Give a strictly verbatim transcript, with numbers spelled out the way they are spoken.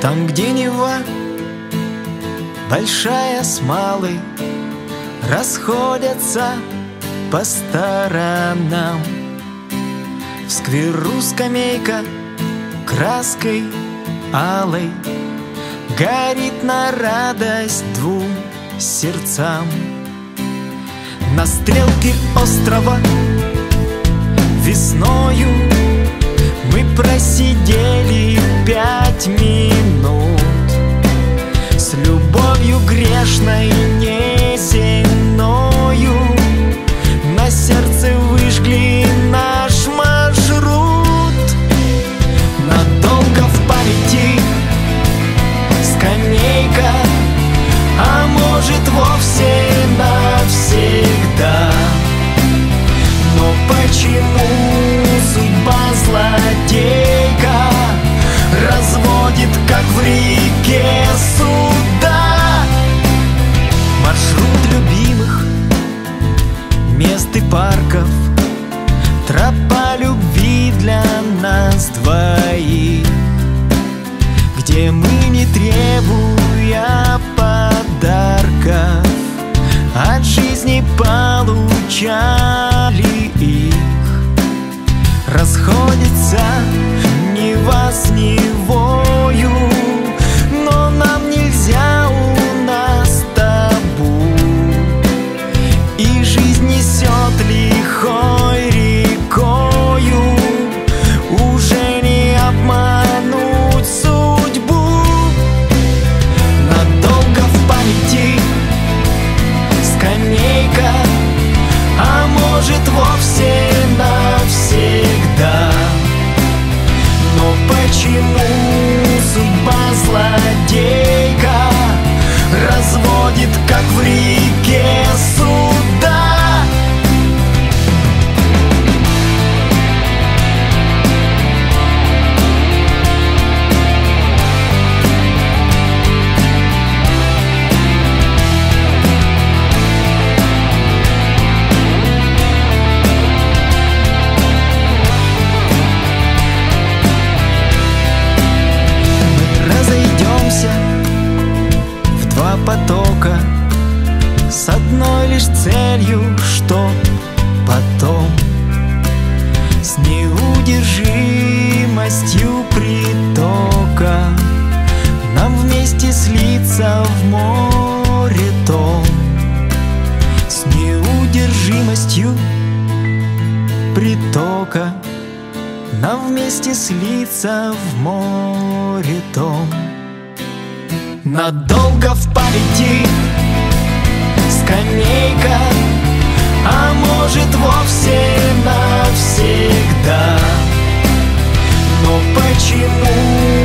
Там, где Нева, большая с малой, расходятся по сторонам. В скверу скамейка краской алой горит на радость двум сердцам. На стрелке острова весною мы просидели пять минут с любовью грешной неземною. На сердце выжгли наш маршрут. Надолго в памяти скамейка, а может вовсе навсегда. Но почему судьба злодейка разводит, как в реке, суда? Маршрут любимых мест и парков, тропа любви для нас двоих, где мы, не требуя подарков, от жизни получали их. Расходится Нева с Невою, но нам нельзя, у нас табу. И жизнь несет лихой рекою, уже не обмануть судьбу. Надолго в памяти скамейка, а может вовсе навсегда. Но почему судьба злодейка разводит, как в реке, суда? Потока с одной лишь целью, что потом с неудержимостью притока нам вместе слиться в море том. С неудержимостью притока нам вместе слиться в море том. Надолго в памяти скамейка, а может вовсе навсегда. Но почему